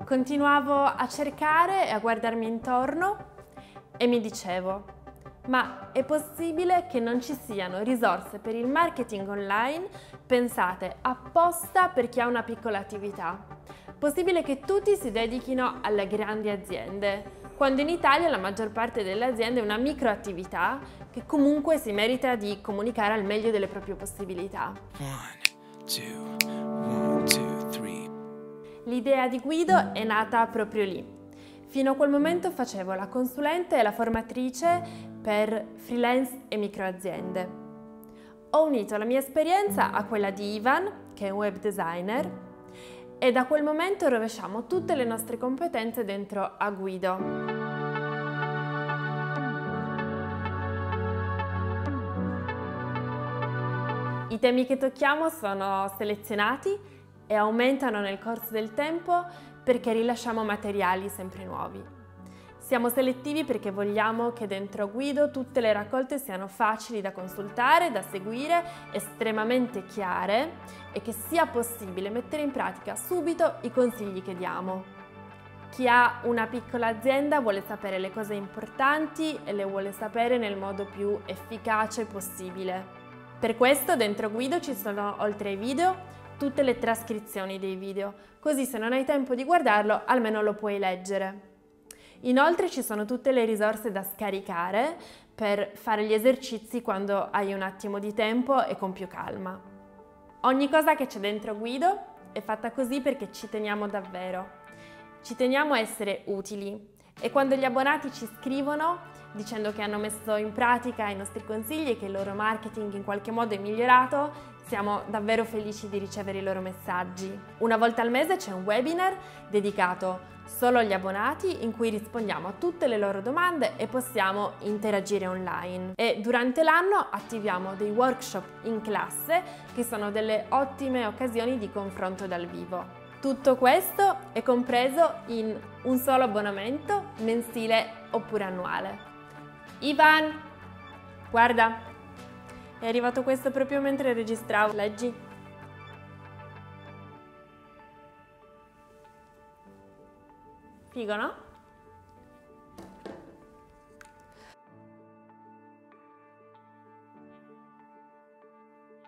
Continuavo a cercare e a guardarmi intorno e mi dicevo: ma è possibile che non ci siano risorse per il marketing online pensate apposta per chi ha una piccola attività? Possibile che tutti si dedichino alle grandi aziende, quando in Italia la maggior parte delle aziende è una microattività che comunque si merita di comunicare al meglio delle proprie possibilità. L'idea di Guido è nata proprio lì. Fino a quel momento facevo la consulente e la formatrice per freelance e microaziende. Ho unito la mia esperienza a quella di Ivan, che è un web designer, e da quel momento rovesciamo tutte le nostre competenze dentro a Guido. I temi che tocchiamo sono selezionati e aumentano nel corso del tempo perché rilasciamo materiali sempre nuovi. Siamo selettivi perché vogliamo che dentro Guido tutte le raccolte siano facili da consultare, da seguire, estremamente chiare e che sia possibile mettere in pratica subito i consigli che diamo. Chi ha una piccola azienda vuole sapere le cose importanti e le vuole sapere nel modo più efficace possibile. Per questo dentro Guido ci sono, oltre ai video, tutte le trascrizioni dei video, così se non hai tempo di guardarlo almeno lo puoi leggere. Inoltre ci sono tutte le risorse da scaricare per fare gli esercizi quando hai un attimo di tempo e con più calma. Ogni cosa che c'è dentro Guido è fatta così perché ci teniamo davvero. Ci teniamo a essere utili e quando gli abbonati ci scrivono dicendo che hanno messo in pratica i nostri consigli e che il loro marketing in qualche modo è migliorato, siamo davvero felici di ricevere i loro messaggi. Una volta al mese c'è un webinar dedicato solo agli abbonati in cui rispondiamo a tutte le loro domande e possiamo interagire online. E durante l'anno attiviamo dei workshop in classe che sono delle ottime occasioni di confronto dal vivo. Tutto questo è compreso in un solo abbonamento mensile oppure annuale. Ivan, guarda, è arrivato questo proprio mentre registravo. Leggi. Figo, no?